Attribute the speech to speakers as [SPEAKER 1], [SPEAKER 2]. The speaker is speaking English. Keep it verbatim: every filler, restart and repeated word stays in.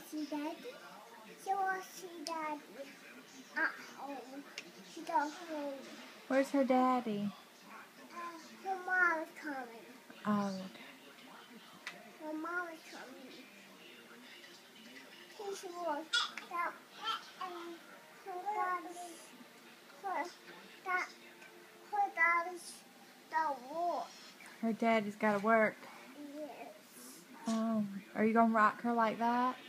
[SPEAKER 1] see Daddy. She wants to see Daddy at home. She goes home.
[SPEAKER 2] Where's her daddy?
[SPEAKER 1] Uh, her mom is coming.
[SPEAKER 2] Oh.
[SPEAKER 1] Her mom is coming. She wants that. And her daddy. Her dad. Her daddy's the war.
[SPEAKER 2] Her daddy's got to work.
[SPEAKER 1] Yes.
[SPEAKER 2] Oh. Are you going to rock her like that?